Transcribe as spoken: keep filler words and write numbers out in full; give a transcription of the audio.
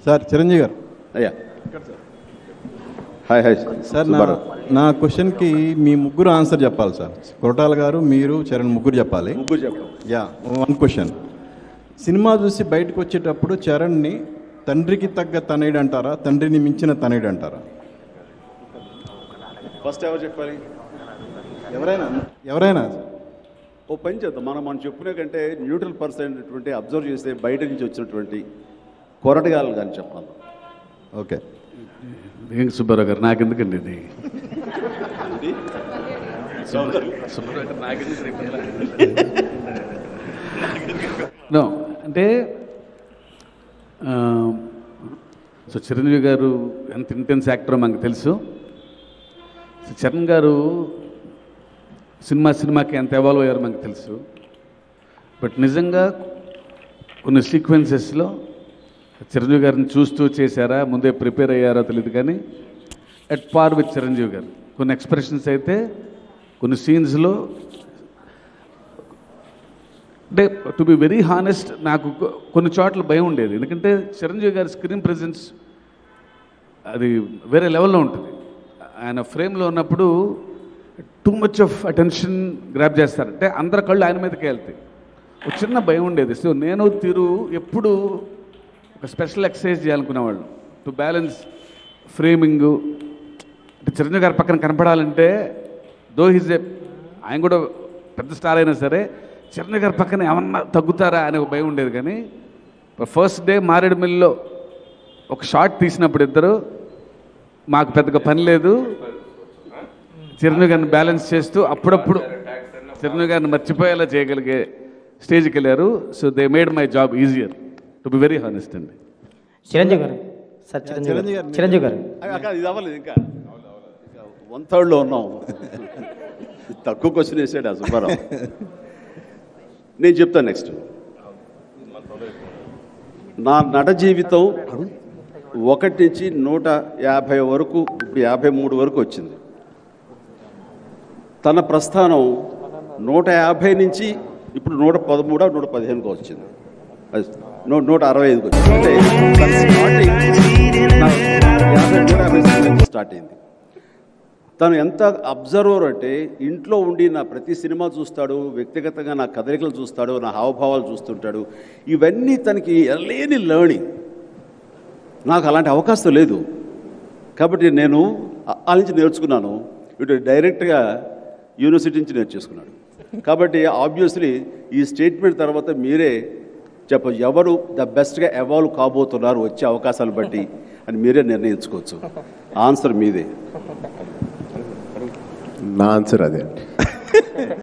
Sir Chiranjeevi గారు. అయ్యా hi hi sir. నా నా క్వశ్చన్కి మీ ముగ్గురు ఆన్సర్ చెప్పాలి సార్. కొరటాల గారు, మీరు, చరణ్ ముగ్గురు చెప్పాలి. ముగ్గురు చెప్పాలి. Yeah, one question. సినిమా చూసి బయటకు వచ్చేటప్పుడు చరణ్ని తండ్రికి తగ్గ తనయుడు అంటారా, తండ్రిని మించిన తనయుడు అంటారా? ఫస్ట్ ఎవరు చెప్పాలి? ఎవరైనా ఎవరైనా ఓ పని చేద్దాం. మనం మనం చెప్పుకునే కంటే న్యూట్రల్ పర్సన్ అయినటువంటి అబ్జర్వ్ చేస్తే బయట నుంచి వచ్చినటువంటి కొరటగాలు కానీ చెప్పాలి. ఓకే. ఏం సుబ్బారావు గారు, నాకెందుకండి ఇది? సుబ్బారావు గారు నాకెందుకు? అంటే సో చిరంజీవి గారు ఎంత ఇంటెన్స్ యాక్టరో మనకు తెలుసు. చరణ్ గారు సినిమా సినిమాకి ఎంత ఎవాల్వ్ అయ్యారో మనకు తెలుసు. బట్ నిజంగా కొన్ని సీక్వెన్సెస్లో చిరంజీవి గారిని చూస్తూ చేశారా, ముందే ప్రిపేర్ అయ్యారో తెలియదు, కానీ అట్ పార్ విత్ చిరంజీవి గారు. కొన్ని ఎక్స్ప్రెషన్స్ అయితే కొన్ని సీన్స్లో అంటే టు బి వెరీ హానెస్ట్ నాకు కొన్ని చోట్ల భయం ఉండేది. ఎందుకంటే చిరంజీవి గారి స్క్రీన్ ప్రెజెన్స్ అది వేరే లెవెల్లో ఉంటుంది. ఆయన ఫ్రేమ్లో ఉన్నప్పుడు too much of attention grab చేస్తారు. అంటే అందరి కళ్ళు ఆయన మీదకే వెళ్తాయి. ఒక చిన్న భయం ఉండేది. సో నేను తీరు ఎప్పుడు ఒక స్పెషల్ ఎక్సర్సైజ్ చేయాలనుకునేవాళ్ళు టు బ్యాలెన్స్ ఫ్రేమింగు. అంటే చిరంజీవి గారి పక్కన కనపడాలంటే దో హిజ్ ఏ ఆయన కూడా పెద్ద స్టార్ అయినా సరే చిరంజీవి గారి పక్కన ఏమన్నా తగ్గుతారా అనే ఒక భయం ఉండేది. కానీ ఫస్ట్ డే మారేడుమిల్లిలో ఒక షాట్ తీసినప్పుడు ఇద్దరు మాకు పెద్దగా పని లేదు, చిరంజీవి గారిని బ్యాలెన్స్ చేస్తూ అప్పుడప్పుడు చిరంజీవి గారిని మర్చిపోయేలా చేయగలిగే స్టేజ్కి వెళ్ళారు. So they made my job easier to be very honest అండి. చిరంజీవి గారు సార్, చిరంజీవి గారు చిరంజీవి గారు ఇది అవ్వలేదు, ఇంకా వన్ థర్డ్లో ఉన్నాం. తక్కువ క్వశ్చన్ వేసాడు ఆ సుబ్బారావు. నేను చెప్తాను నెక్స్ట్. నా నట జీవితం ఒకటి నుంచి నూట యాభై వరకు, యాభై మూడు వరకు వచ్చింది. తన ప్రస్థానం నూట యాభై నుంచి ఇప్పుడు నూట పదమూడు నూట పదిహేనుకి వచ్చింది, నూట నూట అరవై ఐదుకి వచ్చింది. అంటే స్టార్టింగ్ స్టార్ట్ అయింది. తను ఎంత అబ్జర్వర్ అంటే ఇంట్లో ఉండి నా ప్రతి సినిమా చూస్తాడు, వ్యక్తిగతంగా నా కదలికలు చూస్తాడు, నా హావభావాలు చూస్తుంటాడు. ఇవన్నీ తనకి లేని లర్నింగ్. నాకు అలాంటి అవకాశం లేదు కాబట్టి నేను ఆ నుంచి నేర్చుకున్నాను. ఇటు డైరెక్ట్గా యూనివర్సిటీ నుంచి నేర్చేసుకున్నాడు. కాబట్టి ఆబ్వియస్లీ ఈ స్టేట్మెంట్ తర్వాత మీరే చెప్ప ఎవరు ద బెస్ట్గా ఎవాల్వ్ కాబోతున్నారు వచ్చే అవకాశాలు బట్టి అని మీరే నిర్ణయించుకోవచ్చు. ఆన్సర్ మీదే. నా ఆన్సర్ అదే.